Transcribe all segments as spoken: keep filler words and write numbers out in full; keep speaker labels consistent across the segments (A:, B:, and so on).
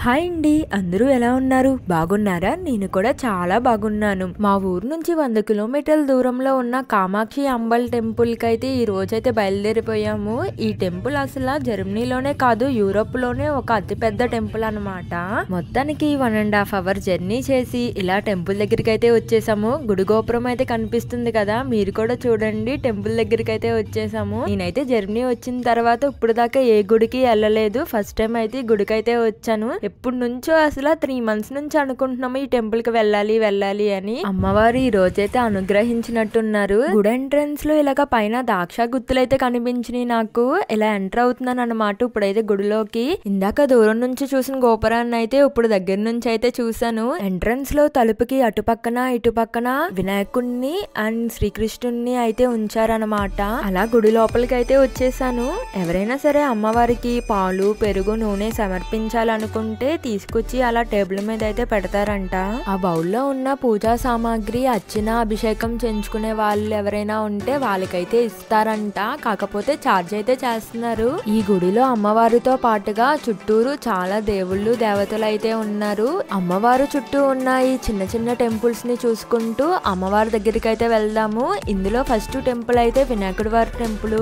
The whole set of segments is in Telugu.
A: హాయ్ అండి, అందరూ ఎలా ఉన్నారు? బాగున్నారా? నేను కూడా చాలా బాగున్నాను. మా ఊరు నుంచి వంద కిలోమీటర్ల దూరంలో ఉన్న కామాక్షి అంబల్ టెంపుల్ కి అయితే ఈ రోజైతే బయలుదేరిపోయాము. ఈ టెంపుల్ అసలు జర్మనీలోనే కాదు, యూరోప్ లోనే ఒక అతిపెద్ద టెంపుల్ అన్నమాట. మొత్తానికి one and half hour journey చేసి ఇలా టెంపుల్ దగ్గరికి అయితే వచ్చేసాము. గుడి గోపురం అయితే కనిపిస్తుంది కదా, మీరు కూడా చూడండి. టెంపుల్ దగ్గరికి అయితే వచ్చేసాము. నేనైతే జర్మనీ వచ్చిన తర్వాత ఇప్పుడు దాకా ఏ గుడికి వెళ్ళలేదు. ఫస్ట్ టైం అయితే ఈ గుడికి అయితే వచ్చాను. ఎప్పుడు నుంచో అసలు త్రీ మంత్స్ నుంచి అనుకుంటున్నాము ఈ టెంపుల్ కి వెళ్ళాలి వెళ్ళాలి అని. అమ్మవారు ఈ రోజైతే అనుగ్రహించినట్టున్నారు. గుడి ఎంట్రన్స్ లో ఇలాగ పైన దాక్ష గుర్తులైతే కనిపించినాయి నాకు. ఇలా ఎంటర్ అవుతున్నాను అన్నమాట ఇప్పుడైతే గుడిలోకి. ఇందాక దూరం నుంచి చూసిన గోపురాన్ని అయితే ఇప్పుడు దగ్గర నుంచి అయితే చూసాను. ఎంట్రన్స్ లో తలుపుకి అటు పక్కన ఇటు పక్కన వినాయకుడిని అండ్ శ్రీకృష్ణుడిని అయితే ఉంచారనమాట. అలా గుడి లోపలికి అయితే వచ్చేసాను. ఎవరైనా సరే అమ్మవారికి పాలు పెరుగు నూనె సమర్పించాలనుకుంటే తీసుకొచ్చి అలా టేబుల్ మీద అయితే పెడతారంట. ఆ బౌల్లో ఉన్న పూజా సామాగ్రి అర్చన అభిషేకం చేయించుకునే వాళ్ళు ఎవరైనా ఉంటే వాళ్ళకైతే ఇస్తారంట. కాకపోతే ఛార్జ్ అయితే చేస్తున్నారు. ఈ గుడిలో అమ్మవారితో పాటుగా చుట్టూరు చాలా దేవుళ్ళు దేవతలు అయితే ఉన్నారు. అమ్మవారు చుట్టూ ఉన్న ఈ చిన్న చిన్న టెంపుల్స్ ని చూసుకుంటూ అమ్మవారి దగ్గరికి అయితే వెళ్దాము. ఇందులో ఫస్ట్ టెంపుల్ అయితే వినాయకుడి వారి టెంపుల్.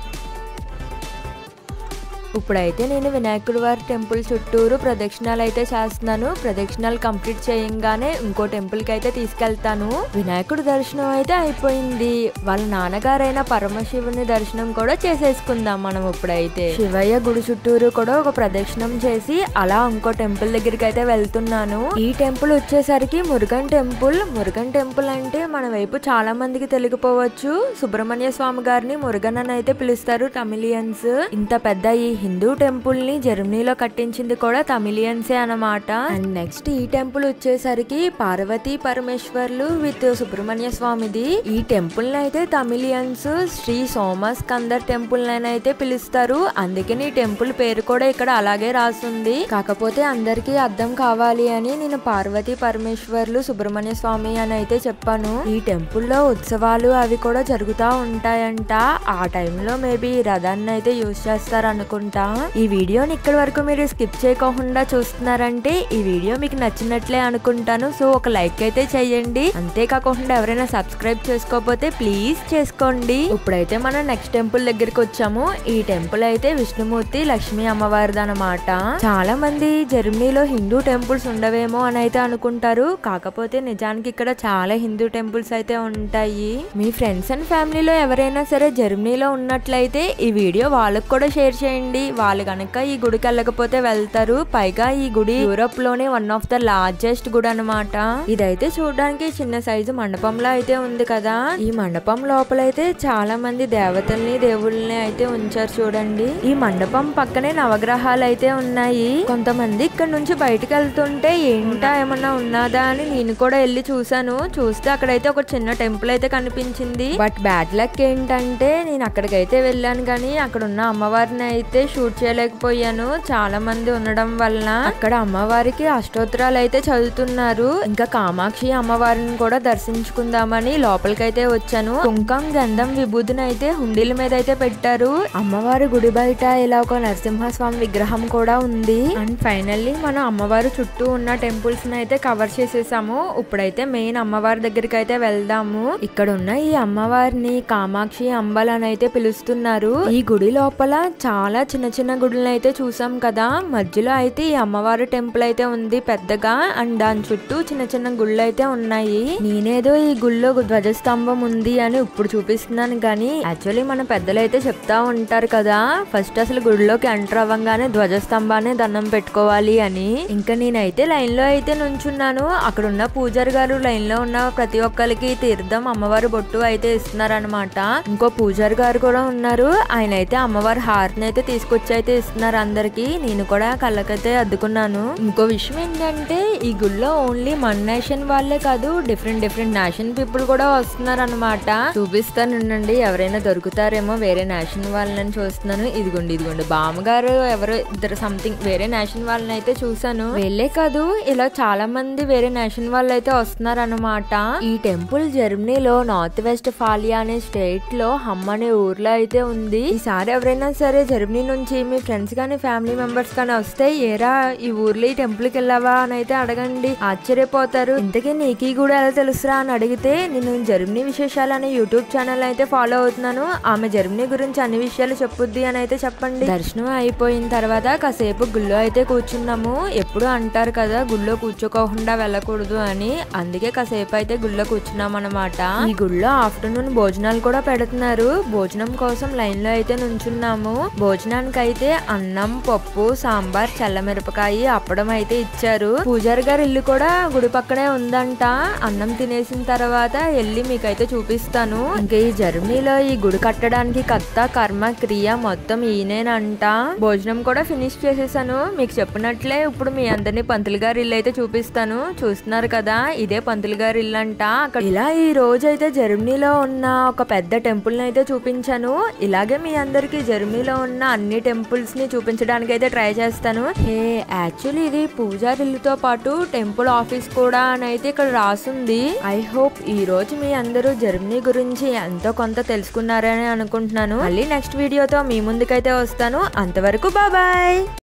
A: ఇప్పుడైతే నేను వినాయకుడి వారి టెంపుల్ చుట్టూరు ప్రదక్షిణాలు అయితే చేస్తున్నాను. ప్రదక్షిణాలు కంప్లీట్ చేయంగానే ఇంకో టెంపుల్ కి అయితే తీసుకెళ్తాను. వినాయకుడి దర్శనం అయితే అయిపోయింది. వాళ్ళ నాన్నగారైన పరమశివుని దర్శనం కూడా చేసేసుకుందాం మనం. ఇప్పుడైతే శివయ్య గుడి చుట్టూరు కూడా ఒక ప్రదక్షిణం చేసి అలా ఇంకో టెంపుల్ దగ్గరికి అయితే వెళ్తున్నాను. ఈ టెంపుల్ వచ్చేసరికి మురుగన్ టెంపుల్. మురుగన్ టెంపుల్ అంటే మన వైపు చాలా మందికి తెలియకపోవచ్చు. సుబ్రహ్మణ్య స్వామి గారిని మురుగన్ అని అయితే పిలుస్తారు తమిళియన్స్. ఇంత పెద్ద ఈ హిందూ టెంపుల్ ని జర్మనీలో కట్టించింది కూడా తమిళియన్సే అన్నమాట. అండ్ నెక్స్ట్ ఈ టెంపుల్ వచ్చేసరికి పార్వతీ పరమేశ్వర్లు విత్ సుబ్రహ్మణ్య స్వామిది. ఈ టెంపుల్ ని అయితే తమిళియన్స్ శ్రీ సోమస్కందర్ టెంపుల్ అని అయితే పిలుస్తారు. అందుకని ఈ టెంపుల్ పేరు కూడా ఇక్కడ అలాగే రాస్తుంది. కాకపోతే అందరికీ అర్థం కావాలి అని నేను పార్వతీ పరమేశ్వర్లు సుబ్రహ్మణ్య స్వామి అని అయితే చెప్పాను. ఈ టెంపుల్ లో ఉత్సవాలు అవి కూడా జరుగుతూ ఉంటాయంట. ఆ టైంలో మేబీ రథాన్ని అయితే యూజ్ చేస్తారు అనుకుంటా. ఈ వీడియోని ఇక్కడి వరకు మీరు స్కిప్ చేయకుండా చూస్తున్నారంటే ఈ వీడియో మీకు నచ్చినట్లే అనుకుంటాను. సో ఒక లైక్ అయితే చేయండి. అంతేకాకుండా ఎవరైనా సబ్స్క్రైబ్ చేసుకోకపోతే ప్లీజ్ చేసుకోండి. ఇప్పుడైతే మనం నెక్స్ట్ టెంపుల్ దగ్గరికి వచ్చాము. ఈ టెంపుల్ అయితే విష్ణుమూర్తి లక్ష్మీ అమ్మవారిది అన్నమాట. చాలా మంది జర్మనీలో హిందూ టెంపుల్స్ ఉండవేమో అని అయితే అనుకుంటారు. కాకపోతే నిజానికి ఇక్కడ చాలా హిందూ టెంపుల్స్ అయితే ఉంటాయి. మీ ఫ్రెండ్స్ అండ్ ఫ్యామిలీలో ఎవరైనా సరే జర్మనీలో ఉన్నట్లయితే ఈ వీడియో వాళ్ళకు కూడా షేర్ చేయండి. వాళ్ళు కనుక ఈ గుడికి వెళ్ళకపోతే వెళ్తారు. పైగా ఈ గుడి యూరోప్ లోనే వన్ ఆఫ్ ద లార్జెస్ట్ గుడి అనమాట. ఇదైతే చూడడానికి చిన్న సైజు మండపంలా అయితే ఉంది కదా. ఈ మండపం లోపలైతే చాలా మంది దేవతల్ని దేవుళ్ళని అయితే ఉంచారు చూడండి. ఈ మండపం పక్కనే నవగ్రహాలు అయితే ఉన్నాయి. కొంతమంది ఇక్కడ నుంచి బయటకు వెళ్తుంటే ఏంటా ఏమన్నా ఉన్నదా అని నేను కూడా వెళ్ళి చూసాను. చూస్తే అక్కడైతే ఒక చిన్న టెంపుల్ అయితే కనిపించింది. బట్ బ్యాడ్ లక్ ఏంటంటే నేను అక్కడికైతే వెళ్ళాను కానీ అక్కడ ఉన్న అమ్మవారిని అయితే షూట్ చేయలేకపోయాను. చాలా మంది ఉండడం వలన అక్కడ అమ్మవారికి అష్టోత్తరాలు అయితే చదువుతున్నారు. ఇంకా కామాక్షి అమ్మవారిని కూడా దర్శించుకుందామని లోపలికైతే వచ్చాను. కుంకం గంధం విభూతిని అయితే హుండీల మీద అయితే పెట్టారు. అమ్మవారి గుడి బయట ఇలా ఒక నరసింహస్వామి విగ్రహం కూడా ఉంది. అండ్ ఫైనల్లీ మనం అమ్మవారి చుట్టూ ఉన్న టెంపుల్స్ ని అయితే కవర్ చేసేసాము. ఇప్పుడైతే మెయిన్ అమ్మవారి దగ్గరికి అయితే వెళ్దాము. ఇక్కడ ఉన్న ఈ అమ్మవారిని కామాక్షి అంబల్ అని అయితే పిలుస్తున్నారు. ఈ గుడి లోపల చాలా చిన్న చిన్న గుడులను అయితే చూసాం కదా. మధ్యలో అయితే ఈ అమ్మవారి టెంపుల్ అయితే ఉంది పెద్దగా. అండ్ దాని చుట్టూ చిన్న చిన్న గుళ్ళు అయితే ఉన్నాయి. నేనేదో ఈ గుళ్ళో ధ్వజస్తంభం ఉంది అని ఇప్పుడు చూపిస్తున్నాను కానీ యాక్చువల్లీ మన పెద్దలు అయితే చెప్తా ఉంటారు కదా, ఫస్ట్ అసలు గుడిలోకి ఎంటర్ అవ్వగానే ధ్వజస్తంభాన్ని దండం పెట్టుకోవాలి అని. ఇంకా నేనైతే లైన్ లో అయితే నుంచున్నాను. అక్కడ ఉన్న పూజారి గారు లైన్ లో ఉన్న ప్రతి ఒక్కరికి తీర్థం అమ్మవారి బొట్టు అయితే ఇస్తున్నారు అనమాట. ఇంకో పూజారి గారు కూడా ఉన్నారు. ఆయన అయితే అమ్మవారి హారతిని అయితే తీసుకొచ్చి అయితే ఇస్తున్నారు అందరికి. నేను కూడా కళ్ళకైతే అద్దుకున్నాను. ఇంకో విషయం ఏంటంటే ఈ గుళ్ళో ఓన్లీ మన నేషన్ వాళ్ళే కాదు, డిఫరెంట్ డిఫరెంట్ నేషన్ పీపుల్ కూడా వస్తున్నారు అనమాట. చూపిస్తానండి, ఎవరైనా దొరుకుతారేమో వేరే నేషన్ వాళ్ళని చూస్తున్నాను. ఇదిగోండి ఇదిగోండి బామ్మగారు ఎవరు ఇద్దరు సంథింగ్ వేరే నేషన్ వాళ్ళని అయితే చూసాను. వెళ్ళే కాదు ఇలా చాలా మంది వేరే నేషన్ వాళ్ళు అయితే వస్తున్నారు అనమాట. ఈ టెంపుల్ జర్మనీలో నార్త్ వెస్ట్ ఫాలియా అనే స్టేట్ లో హమ్ అనే ఊర్లో అయితే ఉంది. ఈసారి ఎవరైనా సరే జర్మనీ నుంచి మీ ఫ్రెండ్స్ కానీ ఫ్యామిలీ మెంబర్స్ కానీ వస్తే ఏరా ఈ ఊర్లో ఈ టెంపుల్ కి వెళ్ళావా అని అయితే అడగండి, ఆశ్చర్యపోతారు. ఇంతకీ నీకు కూడా ఎలా తెలుసురా అని అడిగితే నేను జర్మనీ విశేషాలు అనే యూట్యూబ్ ఛానల్ అయితే ఫాలో అవుతున్నాను, ఆమె జర్మనీ గురించి అన్ని విషయాలు చెప్పుద్ది అని అయితే చెప్పండి. దర్శనం అయిపోయిన తర్వాత కాసేపు గుళ్ళో అయితే కూర్చున్నాము. ఎప్పుడు అంటారు కదా గుళ్ళో కూర్చోకోకుండా వెళ్ళకూడదు అని, అందుకే కాసేపు అయితే గుళ్ళో కూర్చున్నాం అనమాట. ఈ గుళ్ళో ఆఫ్టర్నూన్ భోజనాలు కూడా పెడుతున్నారు. భోజనం కోసం లైన్ లో అయితే నుంచున్నాము. భోజనానికి అయితే అన్నం, పప్పు, సాంబార్, చల్లమిరపకాయ, అప్పడం అయితే ఇచ్చారు. పూజారి గారి ఇల్లు కూడా గుడి పక్కనే ఉందంట. అన్నం తినేసిన తర్వాత వెళ్ళి మీకైతే చూపిస్తాను. ఇంకా ఈ జర్మనీలో ఈ గుడి కట్టడానికి కర్త, కర్మ, క్రియ మొత్తం ఈయనేనంట. భోజనం కూడా ఫినిష్ చేసేసాను. మీకు చెప్పినట్లే ఇప్పుడు మీ అందరినీ పంతులు గారి ఇల్లు అయితే చూపిస్తాను. చూస్తున్నారు కదా ఇదే పంతులు గారి ఇల్లు అంట. అక్కడ ఇలా ఈ రోజు అయితే జర్మనీలో ఉన్న ఒక పెద్ద టెంపుల్ ని అయితే చూపించాను. ఇలాగే మీ అందరికి జర్మనీలో ఉన్న అన్ని టెంపుల్స్ ని చూపించడానికి అయితే ట్రై చేస్తాను. హే యాక్చువల్లీ ఇది పూజారి ఇల్లుతో పాటు టెంపుల్ ఆఫీస్ కూడా అని అయితే ఇక్కడ రాసుంది. ఐ హోప్ ఈ రోజు మీ అందరూ జర్మనీ గురించి ఎంతో కొంత తెలుసుకున్నారని అనుకుంటున్నాను. మళ్ళీ నెక్స్ట్ వీడియోతో మీ ముందుకైతే వస్తాను. అంతవరకు బాయ్ బాయ్.